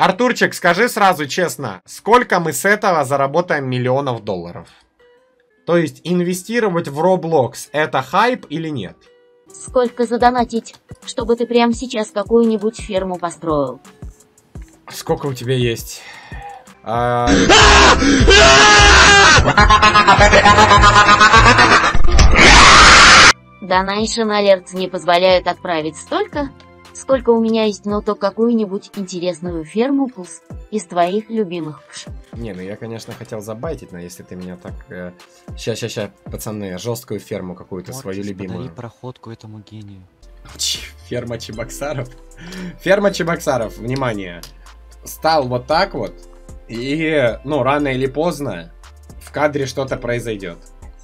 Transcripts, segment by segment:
Артурчик, скажи сразу честно, сколько мы с этого заработаем миллионов долларов? То есть инвестировать в Roblox это хайп или нет? Сколько задонатить, чтобы ты прямо сейчас какую-нибудь ферму построил? Сколько у тебя есть? Donation Alerts не позволяют отправить столько, сколько у меня есть, но то какую-нибудь интересную ферму пусть из твоих любимых. Не, ну я, конечно, хотел забайтить, но если ты меня так... Ща, пацаны, жесткую ферму какую-то свою любимую. Подари проходку этому гению. Ферма Чебоксаров. Ферма Чебоксаров, внимание. Стал вот так вот, и, ну, рано или поздно в кадре что-то произойдет.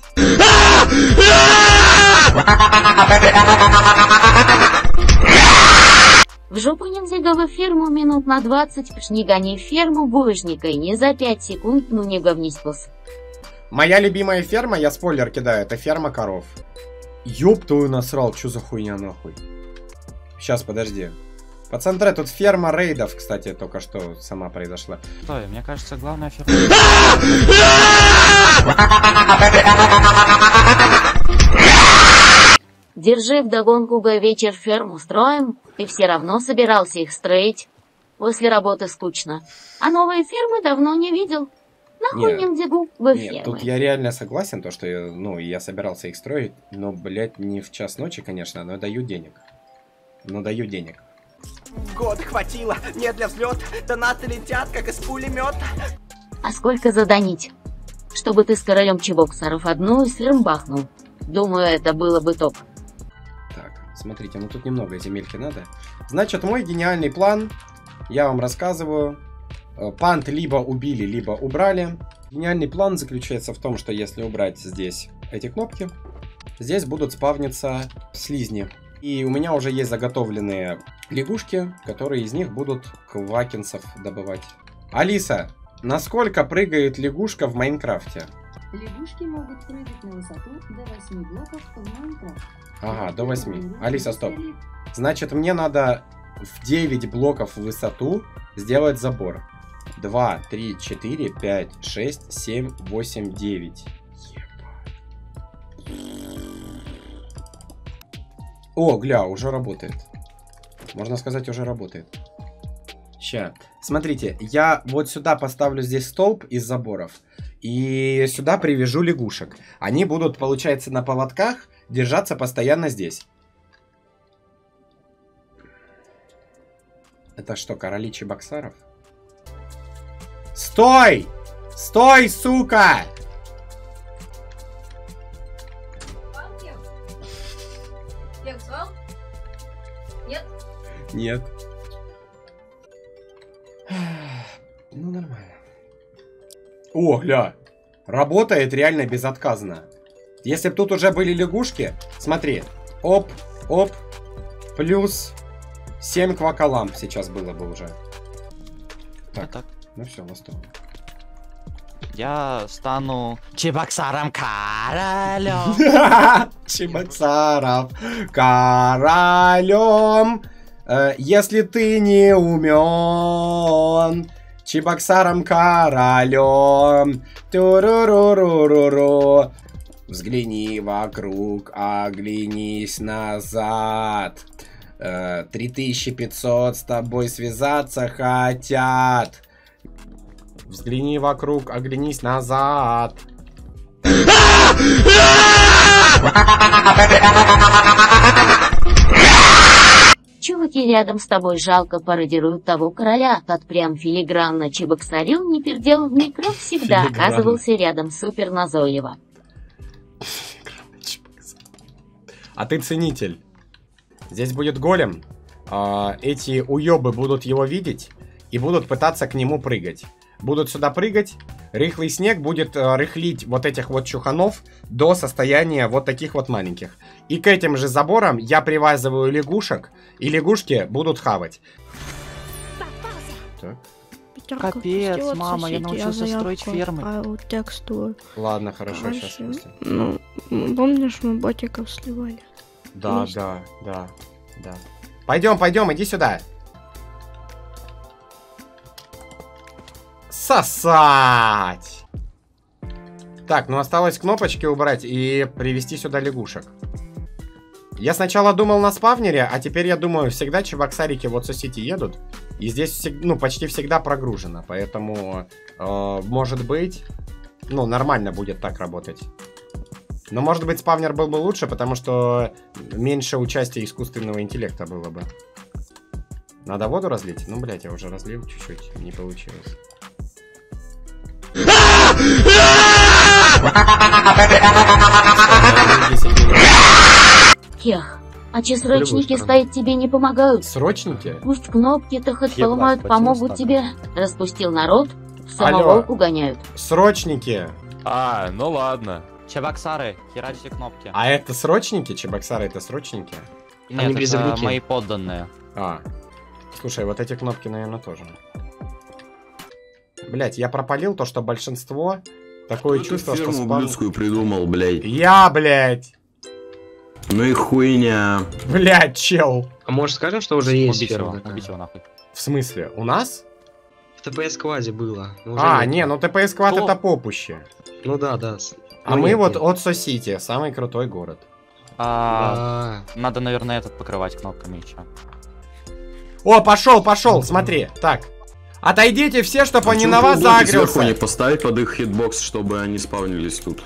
В жопу ниндзяговую ферму минут на 20, не гони ферму булыжника и не за 5 секунд, ну не говнись пос. Моя любимая ферма, я спойлер кидаю, это ферма коров. Ёб твою насрал, чё за хуйня нахуй? Сейчас, подожди. Пацаны, тут ферма рейдов, кстати, только что сама произошла. Стой, мне кажется, главная ферма... Держи вдогонку вечер ферму строим, ты все равно собирался их строить. После работы скучно. А новые фермы давно не видел. Нахуй ниндзягу в фермы. Нет, тут я реально согласен, то, что я собирался их строить, но, блядь, не в час ночи, конечно, но даю денег. Но даю денег. Год хватило, мне для взлета, донаты летят, как из пулемета. А сколько задонить? Чтобы ты с королем Чебоксаров одну из ферм бахнул. Думаю, это было бы топ. Так, смотрите, ну тут немного земельки надо. Значит, мой гениальный план, я вам рассказываю. Пант либо убили, либо убрали. Гениальный план заключается в том, что если убрать здесь эти кнопки, здесь будут спавниться слизни. И у меня уже есть заготовленные лягушки, которые из них будут квакинсов добывать. Алиса, насколько прыгает лягушка в Майнкрафте? Лягушки могут прыгать на высоту до 8 блоков в Майнкрафте. Ага, до 8. Алиса, стоп. Значит, мне надо в 9 блоков в высоту сделать забор. 2, 3, 4, 5, 6, 7, 8, 9. О, гля, уже работает. Можно сказать, уже работает. Ща. Смотрите, я вот сюда поставлю здесь столб из заборов. И сюда привяжу лягушек. Они будут, получается, на поводках держаться постоянно здесь. Это что, короли Чебоксаров? Стой! Стой, сука! Нет? Нет. Ну, нормально. О, гля. Работает реально безотказно. Если бы тут уже были лягушки, смотри. Оп, оп. Плюс 7 квакаламп сейчас было бы уже. Так, ну все, ластовый. Я стану Чебоксаром королем. Чебоксаров королем. Если ты не умен. Чебоксаром королем. Туруруруруру. Взгляни вокруг, оглянись назад. 3500 с тобой связаться хотят. Взгляни вокруг, оглянись назад. Чуваки рядом с тобой жалко пародируют того короля, тот прям филигранно чебоксарил, не пердел в микро, всегда оказывался рядом супер назойливо. А ты ценитель. Здесь будет голем. Эти уёбы будут его видеть и будут пытаться к нему прыгать. Будут сюда прыгать. Рыхлый снег будет рыхлить вот этих вот чуханов до состояния вот таких вот маленьких. И к этим же заборам я привязываю лягушек, и лягушки будут хавать. Так. Капец, мама, я научился строить фермы. Ладно, хорошо, сейчас. Ну, помнишь, мы ботиков сливали? Да. Пойдем, иди сюда. Сосать! Так, ну осталось кнопочки убрать и привести сюда лягушек. Я сначала думал на спавнере, а теперь я думаю, всегда чебоксарики вот Сосити едут. И здесь, ну, почти всегда прогружено. Поэтому, может быть, ну, нормально будет так работать. Но, может быть, спавнер был бы лучше, потому что меньше участия искусственного интеллекта было бы. Надо воду разлить? Ну, блядь, я уже разлил чуть-чуть, не получилось. Хех, а че срочники стоять тебе не помогают? Срочники? Пусть кнопки-то хоть Хер поломают, вас, помогут почему тебе. Распустил народ, в Алло. самоволку гоняют. Срочники! А, ну ладно. Чебоксары, херачьте кнопки. А это срочники? Чебоксары это срочники? Нет, это мои подданные. А. Слушай, вот эти кнопки, наверное, тоже. Блять, я пропалил то, что большинство... Такое чувство, что ферму спам... блюдскую придумал, блядь. Я, блядь! Ну и хуйня. Блять, чел! А может скажем, что уже есть Убить его, ферма такая? убить его нахуй. В смысле? У нас? В ТПС-квазе было. но уже А, нет. не, ну ТПС Квад Что? это попуще. Ну да, да. А Ну мы нет, вот нет. от Сосити, самый крутой город. Да. Надо, наверное, этот покрывать кнопками еще. О, пошел, смотри. Так. Отойдите все, чтобы они Почему на вас полблоки сверху не загрелся. поставить под их хитбокс, чтобы они спавнились тут?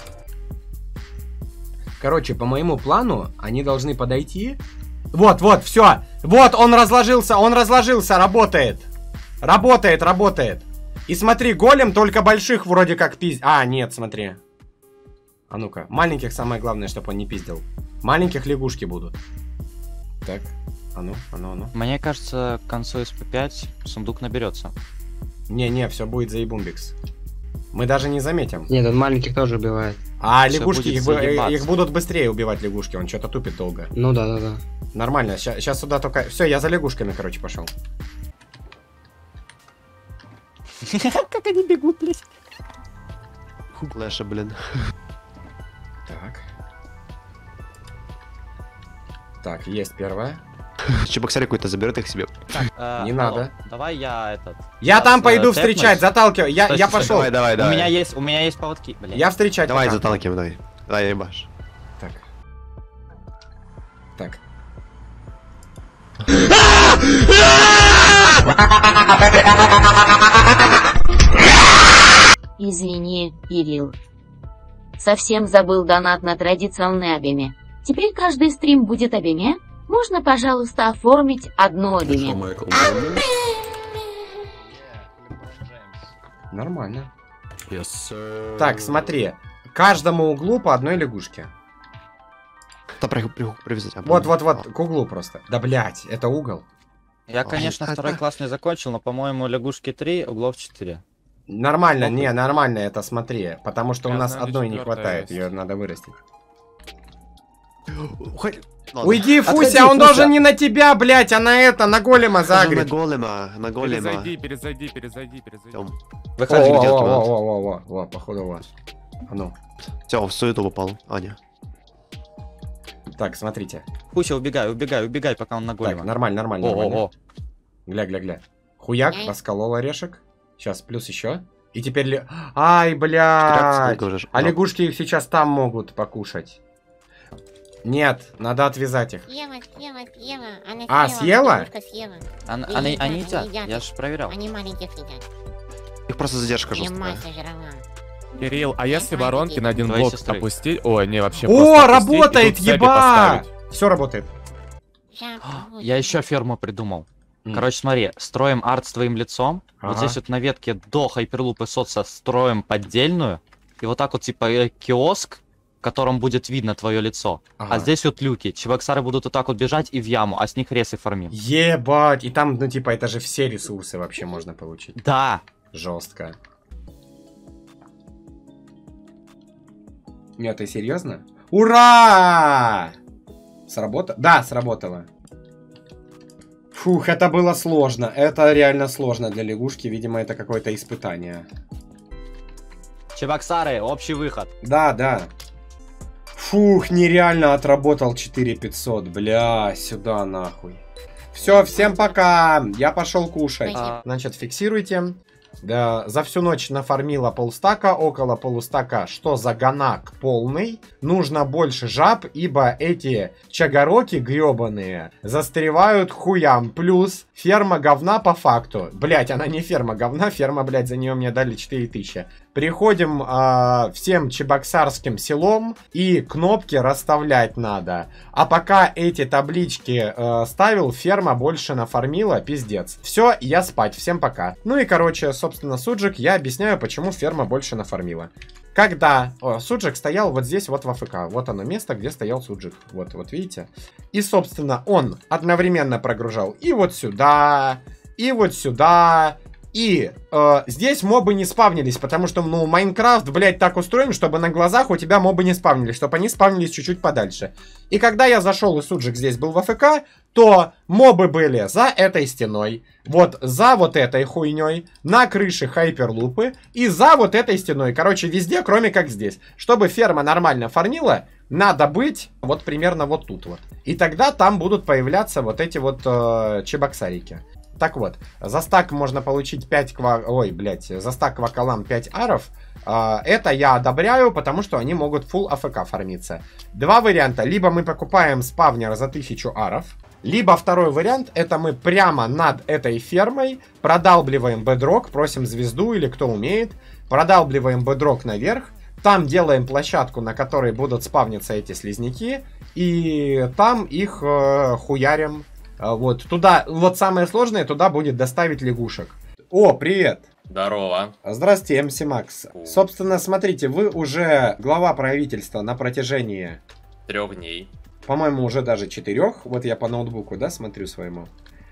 Короче, по моему плану, они должны подойти. Вот, все. Вот, он разложился, работает. Работает. И смотри, голем только больших вроде как пиздит. А, нет, смотри. А ну-ка, маленьких самое главное, чтобы он не пиздил. Маленьких лягушки будут. Так, а ну. Мне кажется, к концу СП5 сундук наберется. Не, все будет заебумбикс. Мы даже не заметим. Нет, он маленьких тоже убивает. А Всё лягушки, будет их заебаться. будут быстрее убивать лягушки, он что-то тупит долго. Ну да. Нормально, сейчас сюда только... Все, я за лягушками, короче, пошел. Как они бегут, блядь. Леша, блин. Так, есть первая. Чебоксарь какой-то заберет их себе. Не надо. Давай я этот... Я там пойду тэпнусь. встречать, заталкиваю. Я Стой, пошел. Давай. У меня есть поводки, блядь. Я встречать. Давай, пока. заталкиваем, давай. Давай, ебашь. Так. Извини, Кирилл. Совсем забыл донат на традиционный обеме. Теперь каждый стрим будет обеме. Можно, пожалуйста, оформить одно обеме. Что, Майкл? Нормально. Yes, sir. Так, смотри. Каждому углу по одной лягушке. Да, привязать. Вот, к углу просто. Да, блять, это угол. Я, конечно, второй класс не закончил, но, по-моему, лягушки 3, углов 4. Нормально, нормально это, смотри. Потому что у Я нас знаю, одной не четвёртая хватает, есть. ее надо вырастить. Ладно. Уйди, Фуся, Отходи, он Фуся. должен не на тебя, блять, а на это, на голема Хожу загреть. на голема. Перезайди. Тём. Выходи, где Во, походу вот. А ну. Всё, в суету попал. Аня. Так, смотрите. Пуся, убегай, пока он на голема. Так, нормально. О. Гля. Хуяк, расколол орешек. Сейчас, плюс еще. И теперь... Ай, блядь. А лягушки их сейчас там могут покушать. Нет, надо отвязать их. Съела. Она А, съела? Лягушка съела. Они едят, я же проверял. Они маленьких едят. Их просто задержка И жесткая. мать сожрала. Кирилл, а если воронки на один Твои блок сестры. опустить? Ой, не, вообще О, просто опустить и работает, тут цепи ебать! поставить. Все работает. Я еще ферму придумал. М. Короче, смотри, строим арт с твоим лицом. Вот Ага. здесь вот на ветке до хайперлупа соца строим поддельную. И вот так вот типа киоск, в котором будет видно твое лицо. Ага. А здесь вот люки. Чебоксары будут вот так вот бежать и в яму, а с них ресы фармим. Ебать! И там, ну типа, это же все ресурсы вообще можно получить. Да. Жестко. Нет, ты серьезно? Ура! Сработало? Да, сработало. Фух, это было сложно. Это реально сложно для лягушки. Видимо, это какое-то испытание. Чебоксары, общий выход. Да. Фух, нереально отработал 4500. Бля, сюда нахуй. Все, всем пока. Я пошел кушать. А. Значит, фиксируйте. Да, за всю ночь нафармила полстака, около полустака. Что за ганак полный? Нужно больше жаб, ибо эти чагороки гребаные застревают хуям. Плюс ферма говна по факту. Блять, она не ферма говна, ферма, блять, за нее мне дали 4000. Приходим всем чебоксарским селом и кнопки расставлять надо. А пока эти таблички ставил, ферма больше нафармила, пиздец. Все, я спать, всем пока. Ну и короче, собственно, Суджик, я объясняю, почему ферма больше нафармила. Когда Суджик стоял вот здесь, вот в АФК. Вот оно место, где стоял Суджик. Вот видите? И, собственно, он одновременно прогружал и вот сюда, и вот сюда. И здесь мобы не спавнились, потому что, ну, Майнкрафт, блядь, так устроен, чтобы на глазах у тебя мобы не спавнились, чтобы они спавнились чуть-чуть подальше. И когда я зашел, и Суджик здесь был в АФК, то мобы были за этой стеной, вот за вот этой хуйней, на крыше хайперлупы и за вот этой стеной. Короче, везде, кроме как здесь. Чтобы ферма нормально фармила, надо быть вот примерно вот тут вот. И тогда там будут появляться вот эти вот чебоксарики. Так вот, за стак можно получить 5 за стак квакалам 5 аров. Это я одобряю, потому что они могут full АФК фармиться. Два варианта. Либо мы покупаем спавнер за 1000 аров. Либо второй вариант, это мы прямо над этой фермой продалбливаем бедрок, просим звезду или кто умеет. Продалбливаем бедрок наверх. Там делаем площадку, на которой будут спавниться эти слизняки. И там их хуярим. Вот, туда, вот самое сложное, туда будет доставить лягушек. О, привет! Здорово. Здравствуйте, МС Макс. Собственно, смотрите, вы уже глава правительства на протяжении 3 дней. По-моему, уже даже 4. Вот я по ноутбуку, да, смотрю своему.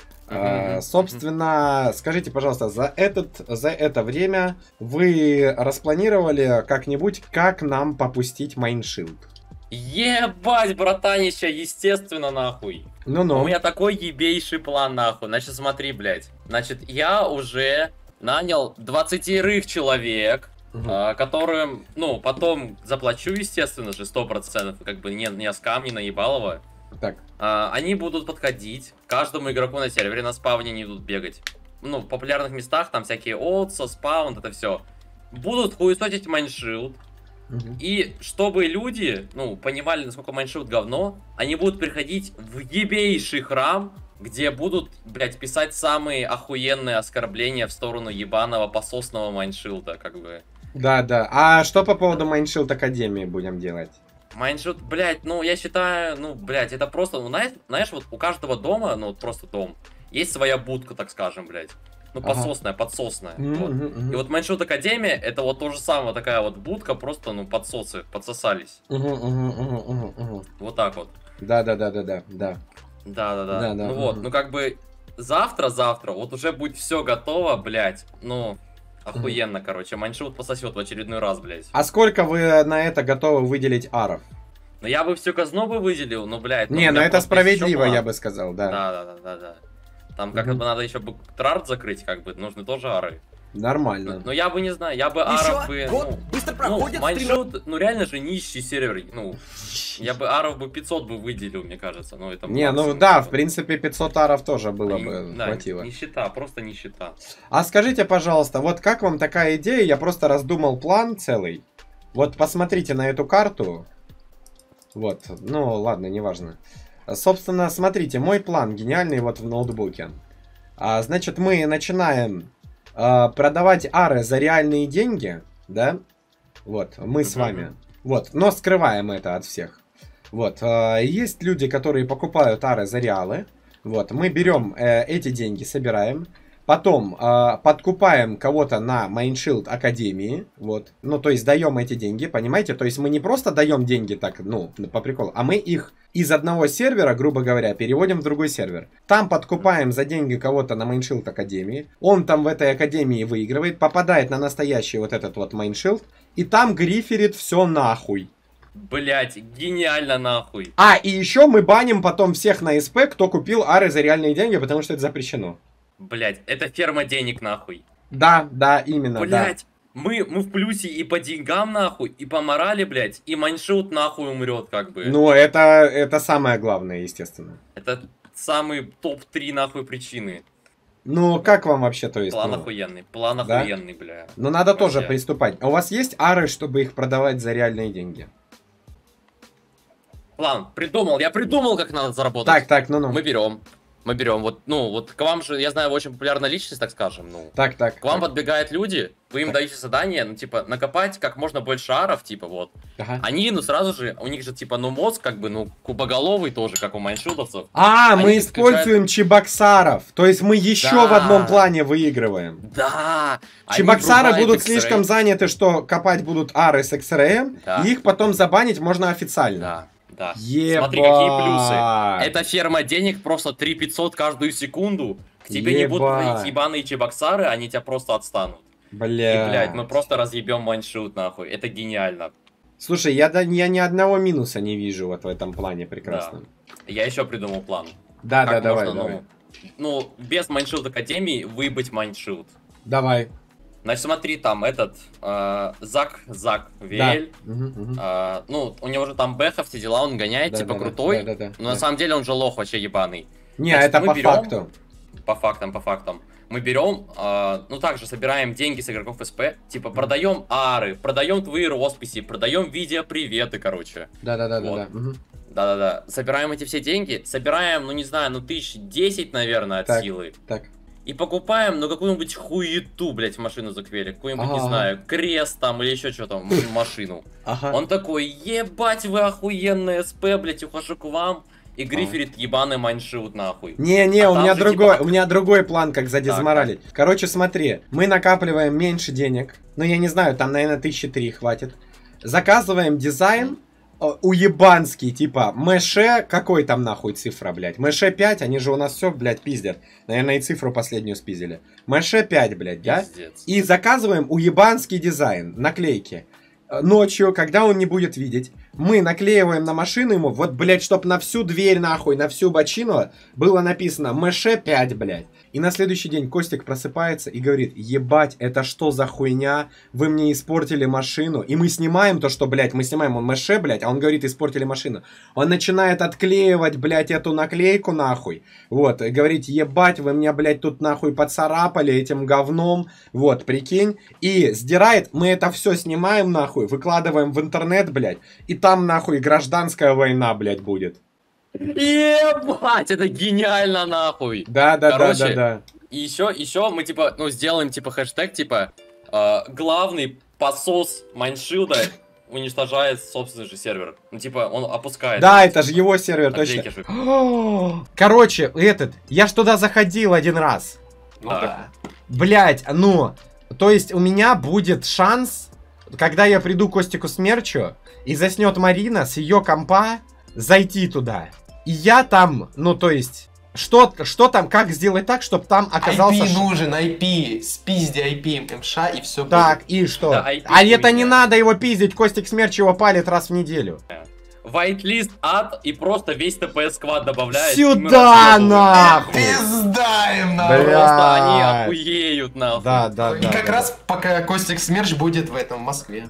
Собственно, скажите, пожалуйста, за это время вы распланировали как-нибудь, как нам попустить Майншилд? Ебать, братанища, естественно, нахуй. Ну-ну. У меня такой ебейший план, нахуй. Значит, смотри, блядь. Значит, я уже нанял 20 человек, которым, ну, потом заплачу, естественно же, 100%, как бы не скам, не наебалово. Так. Они будут подходить к каждому игроку на сервере, на спавне не идут бегать. Ну, в популярных местах, там всякие отца, спаун, это все. Будут хуесосить Майншилд. И чтобы люди, ну, понимали, насколько Майншилд говно, они будут приходить в ебейший храм, где будут, блядь, писать самые охуенные оскорбления в сторону ебаного пососного Майншилда, как бы. Да. А что по поводу Майншилд Академии будем делать? Майншилд, блядь, ну, я считаю, ну, блядь, это просто, ну, знаешь, вот у каждого дома, ну, вот просто дом, есть своя будка, так скажем, блядь. Ну, пососная, подсосная. Вот. И вот Майншилд Академия, это вот то же самое, такая вот будка, просто, ну, подсосы, подсосались. Вот так вот. Да. Да. Ну вот, ну, как бы, завтра, вот уже будет все готово, блядь, ну... Охуенно, короче, Майншилд пососет в очередной раз, блядь. А сколько вы на это готовы выделить аров? Ну я бы всю казну бы выделил, но, блядь... Не, ну это справедливо, я бы сказал, да. Да. Там как бы надо еще бы трарт закрыть, как бы, нужны тоже ары. Нормально. Но я бы не знаю, я бы аров бы... Майншилд, ну реально же нищий сервер, ну... Я бы аров бы 500 бы выделил, мне кажется, ну это... Не, ну да, в принципе 500 аров тоже было бы, да, хватило. Нищета, просто нищета. А скажите, пожалуйста, вот как вам такая идея? Я просто раздумал план целый. Вот посмотрите на эту карту. Вот, ну ладно, неважно. Собственно, смотрите, мой план гениальный вот в ноутбуке. Значит, мы начинаем продавать ары за реальные деньги, да? Вот, мы с вами. Вот, но скрываем это от всех. Вот, есть люди, которые покупают ары за реалы. Вот, мы берем эти деньги, собираем. Потом подкупаем кого-то на Майншилд Академии. Вот, ну, то есть даем эти деньги, понимаете? То есть мы не просто даем деньги так, ну, по приколу, а мы их из одного сервера, грубо говоря, переводим в другой сервер. Там подкупаем за деньги кого-то на Майншилд Академии. Он там в этой Академии выигрывает, попадает на настоящий вот этот вот Майншилд. И там гриферит все нахуй. Блять, гениально нахуй. А, и еще мы баним потом всех на СП, кто купил ары за реальные деньги, потому что это запрещено. Блять, это ферма денег нахуй. Да, именно, блять, да. Мы в плюсе и по деньгам нахуй, и по морали, блять, и Майншилд нахуй умрет, как бы. Ну, это самое главное, естественно. Это самые топ-3 нахуй причины. Ну, как вам вообще, то есть? План ну? охуенный, план Да? охуенный, бля. Но надо тоже Вообще. приступать. А у вас есть ары, чтобы их продавать за реальные деньги? План, придумал, я придумал, как надо заработать. Так, ну. Мы берем, вот, ну, вот к вам же, я знаю, вы очень популярная личность, так скажем, ну. Так. К вам подбегают люди, вы им даете задание, ну, типа, накопать как можно больше аров, типа, вот. Ага. Они, ну, сразу же, у них же, типа, ну, мозг, как бы, ну, кубоголовый тоже, как у майншутовцев. Мы Они используем чебоксаров. То есть мы еще Да. в одном плане выигрываем. Да! Они Чебоксары врубают будут X-Ray. слишком заняты, что копать будут ары с XRM, Да. и их потом забанить можно официально. Да. Да. Ебать. Смотри, какие плюсы. Это ферма денег, просто 3500 каждую секунду. К тебе не будут Ебать. ходить ебаные чебоксары, они тебя просто отстанут. И, Бля. блядь, мы просто разъебем майншут, нахуй. Это гениально. Слушай, я ни одного минуса не вижу вот в этом плане прекрасном. Я еще придумал план. Да, Как давай, можно, давай. Ну, без майншут академии выбыть майншут. Давай. Значит, смотри, там этот Зак Вель. Да. Мгм. Ну, у него же там бэха, все дела, он гоняет, типа крутой. Да. Но на самом деле он же лох вообще ебаный. Не, Значит, это мы по берем- факту. По фактам. Мы берем, ну также собираем деньги с игроков СП, типа продаем ары, продаем твои росписи, продаем видео-приветы, короче. Да. Вот. Мгм. Да. Собираем эти все деньги, собираем, ну не знаю, ну 1010, наверное, от Так. силы. Так. И покупаем, ну, какую-нибудь хуету, блядь, в машину заквели. Какую-нибудь, не Ага. знаю, крест там или еще что там, машину. Ага. Он такой, ебать вы охуенные СП, блядь, ухожу к вам. И гриферит ебаный майншут, нахуй. Не, А у там меня же, другой, типа, у меня другой план, как задизморалить. Короче, смотри, мы накапливаем меньше денег. Ну, я не знаю, там, наверное, 1003 хватит. Заказываем дизайн уебанский, типа, Мэше, какой там нахуй цифра, блядь? Мэше 5, они же у нас все, блядь, пиздят. Наверное, и цифру последнюю спиздили. Мэше 5, блядь, да? Пиздец. И заказываем уебанский дизайн, наклейки. Ночью, когда он не будет видеть, мы наклеиваем на машину ему, вот, блядь, чтоб на всю дверь, нахуй, на всю бочину было написано Мэше 5, блядь. И на следующий день Костик просыпается и говорит, ебать, это что за хуйня, вы мне испортили машину. И мы снимаем то, что, блядь, мы снимаем он Мэше, блядь, а он говорит, испортили машину. Он начинает отклеивать, блядь, эту наклейку, нахуй. Вот, и говорит, ебать, вы мне, блядь, тут, нахуй, поцарапали этим говном. Вот, прикинь. И сдирает, мы это все снимаем, нахуй, выкладываем в интернет, блядь. И там, нахуй, гражданская война, блядь, будет. Ебать, это гениально, нахуй. Да. Короче, И еще мы, типа, ну, сделаем, типа, хэштег, типа, главный подсос майншилда уничтожает собственный же сервер. Ну, типа, он опускает. Да, это же его сервер, наклейки точно. же. Короче, я ж туда заходил один раз. Да. Блять, ну, то есть у меня будет шанс, когда я приду к Костику Смерчу, и заснет Марина с ее компа, зайти туда. И я там, ну, то есть, что там, как сделать так, чтобы там оказался... IP нужен, IP, спизди IP, МШ и все. Так, и что? Да, IP а это не хуйня. надо его пиздить, Костик Смерч его палит раз в неделю. Whitelist ад и просто весь ТПС сквад добавляет. Сюда, нахуй! Пизда им, нахуй! Просто они Блядь. охуеют, нахуй. Да. И как раз пока Костик Смерч будет в этом, в Москве.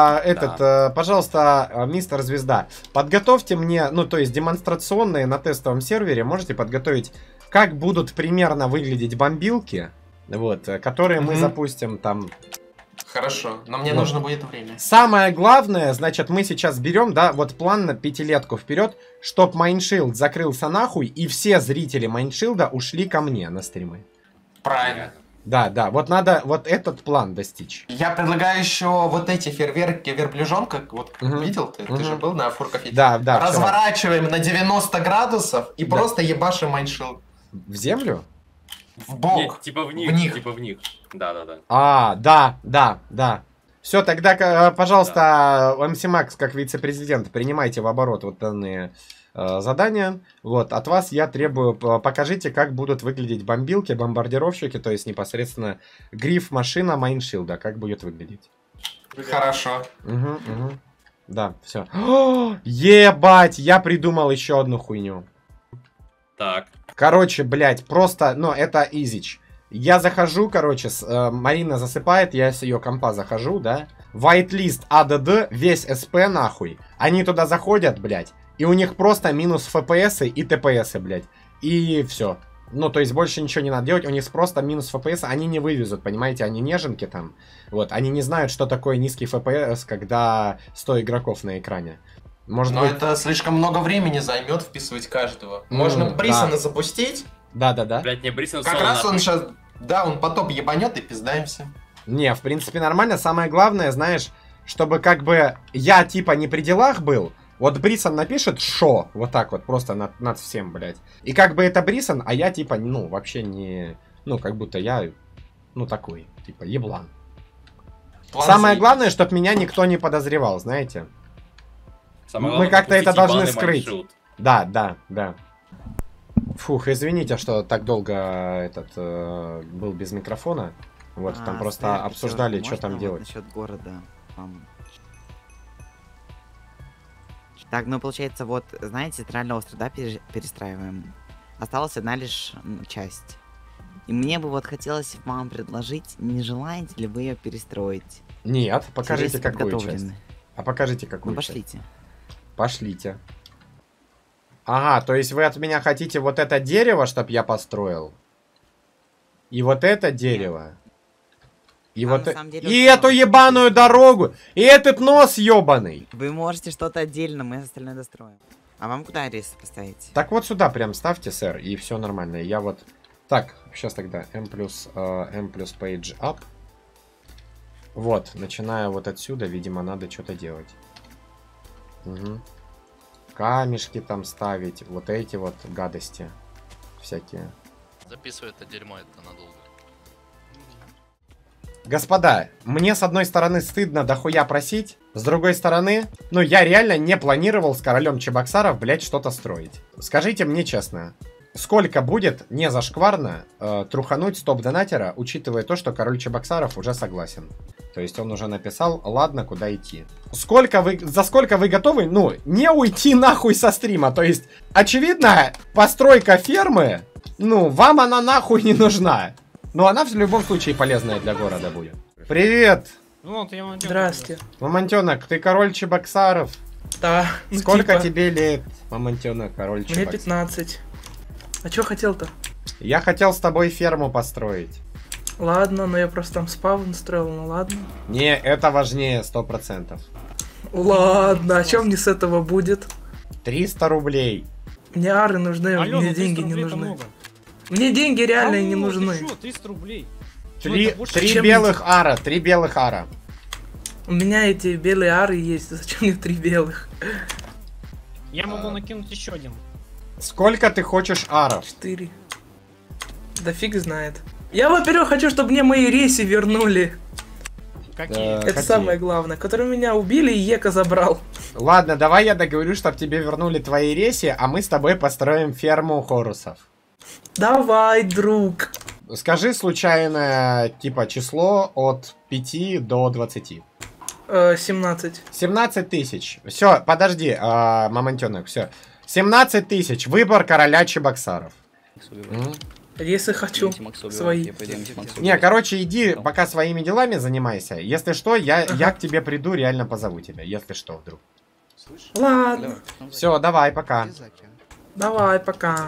Пожалуйста, мистер Звезда, подготовьте мне, ну, то есть демонстрационные на тестовом сервере, можете подготовить, как будут примерно выглядеть бомбилки, вот, которые мы запустим там. Хорошо, но мне Вот. нужно будет время. Самое главное, значит, мы сейчас берем, да, вот план на 5-летку вперед, чтоб Майншилд закрылся нахуй, и все зрители Майншилда ушли ко мне на стримы. Правильно. Да, вот надо вот этот план достичь. Я предлагаю еще вот эти фейерверки верблюжонка, вот видел ты? Ты же был на Фуркафите? Да, вчера. Разворачиваем на 90 градусов и просто ебашим майншилд. В землю? В бок. Нет, типа в них, В них. типа в них. Да. Да. Все, тогда, пожалуйста, МС Макс, как вице-президент, принимайте в оборот вот данные задания. Вот, от вас я требую, покажите, как будут выглядеть бомбилки, бомбардировщики, то есть непосредственно гриф машина Майншилда, как будет выглядеть. Хорошо. Угу. Да, все. Ебать, я придумал еще одну хуйню. Так. Короче, блядь, просто, ну, это изич. Я захожу, короче, Марина засыпает, я с ее компа захожу, да. Whitelist АДД, весь СП нахуй. Они туда заходят, блядь, и у них просто минус ФПС и ТПС, блядь. И все. Ну, то есть больше ничего не надо делать, у них просто минус FPS, они не вывезут, понимаете, они неженки там. Вот, они не знают, что такое низкий FPS, когда 100 игроков на экране. Может Но быть... это слишком много времени займет вписывать каждого. Можно Брисона да. запустить. Да-да-да. Блять, не Брисон, Как раз он сейчас... Да, он потоп ебанет и пиздаемся. Не, в принципе нормально. Самое главное, знаешь, чтобы как бы я типа не при делах был. Вот Брисон напишет шо, вот так вот, просто над всем, блядь. И как бы это Брисон, а я типа, ну, вообще не... Ну, как будто я, ну, такой, типа, еблан. Самое главное, чтобы меня никто не подозревал, знаете. Мы как-то это должны скрыть. Да, да, да. Фух, извините, что так долго этот был без микрофона. Вот, там просто обсуждали, что там делать. Насчет города. Так, ну получается, вот, знаете, центрального труда перестраиваем. Осталась одна лишь часть. И мне бы вот хотелось вам предложить, не желаете ли вы ее перестроить? Нет, покажите какую часть. А покажите какую ну, пошлите. часть. Пошлите. Ага, то есть вы от меня хотите вот это дерево, чтоб я построил? И вот это дерево? И вот и эту ебаную дорогу! И этот нос ебаный! Вы можете что-то отдельно, мы остальное достроим. А вам куда рейс поставить? Так вот сюда прям ставьте, сэр, и все нормально. Я вот... Так, сейчас тогда M плюс page up. Вот, начиная вот отсюда, видимо, надо что-то делать. Угу. Камешки там ставить, вот эти вот гадости всякие. Записывай это дерьмо, это надолго. Господа, мне с одной стороны стыдно дохуя просить, с другой стороны, ну я реально не планировал с королем Чебоксаров, блять, что-то строить. Скажите мне честно, сколько будет не зашкварно трухануть стоп-донатера, учитывая то, что король Чебоксаров уже согласен. То есть он уже написал, ладно, куда идти. За сколько вы готовы, ну, не уйти нахуй со стрима? То есть, очевидно, постройка фермы, ну, вам она нахуй не нужна. Но она в любом случае полезная для города будет. Привет! Вот, я Мамонтенок. Здрасте. Мамонтенок, ты король Чебоксаров? Да. Ну, сколько типа... тебе лет, Мамонтенок, король Чебоксаров? Мне 15. А чё хотел-то? Я хотел с тобой ферму построить. Ладно, но я просто там спавн строил, ну ладно. Не, это важнее, 100%. Ладно, а чё мне с этого будет? 300 рублей. Мне ары нужны, Алло, мне деньги не нужны. Много. Мне деньги реально не нужны. Ты шо, 300 рублей. 3 белых ара, 3 белых ара. У меня эти белые ары есть, зачем мне 3 белых? Я могу накинуть еще один. Сколько ты хочешь аров? 4. Да фиг знает. Я, во-первых, хочу, чтобы мне мои реси вернули. Какие? Это самое главное, которые меня убили и Ека забрал. Ладно, давай я договорю, чтобы тебе вернули твои реси, а мы с тобой построим ферму хорусов. Давай, друг. Скажи случайное, типа, число от 5 до 20. 17. 17 тысяч. Все, подожди, Мамонтенок, все. 17 тысяч. Выбор короля Чебоксаров. Если хочу, свои. Не, короче, иди пока своими делами занимайся. Если что, я к тебе приду, реально позову тебя. Если что, вдруг. Ладно. Все, давай, пока. Давай, пока.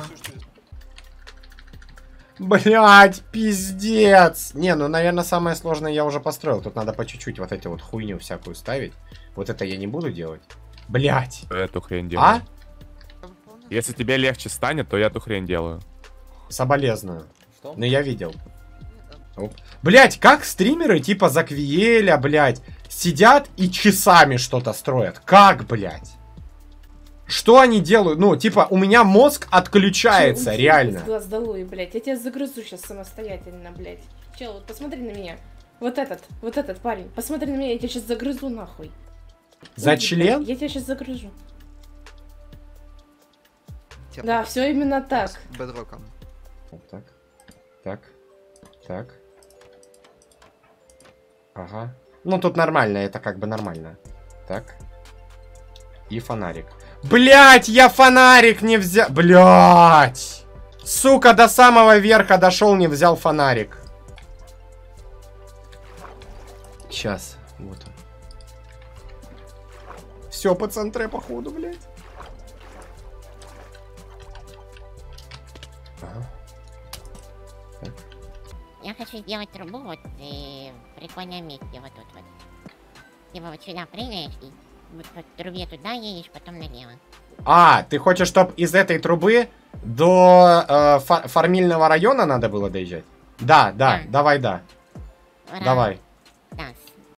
Блять, пиздец. Не, ну, наверное, самое сложное я уже построил. Тут надо по чуть-чуть вот эти вот хуйню всякую ставить. Вот это я не буду делать. Блять. Эту хрень делаю. А? Если тебе легче станет, то я эту хрень делаю. Соболезную. Но я видел. Блять, как стримеры типа Заквиеля, блять, сидят и часами что-то строят. Как, блять? Что они делают? Ну, типа, у меня мозг отключается, реально. Глаз долой, блядь. Я тебя загрызу сейчас самостоятельно, блядь. Чел, вот посмотри на меня. Вот этот парень. Посмотри на меня, я тебя сейчас загрызу нахуй. За член? Я тебя сейчас загрызу. Да, все именно так. Бедроком. Так. Так. Так. Ага. Ну, тут нормально, это как бы нормально. Так. И фонарик. Блять, я фонарик не взял. Блять. Сука, до самого верха дошел, не взял фонарик. Сейчас. Вот он. Все по центре, походу, блять. Ага. Я хочу сделать трубу вот в прикольном месте, вот тут вот. Типа вот сюда прыгаешь и вот по трубе туда едешь, потом налево. А, ты хочешь, чтобы из этой трубы до фармильного района надо было доезжать? Да, давай, да. Ура. Давай.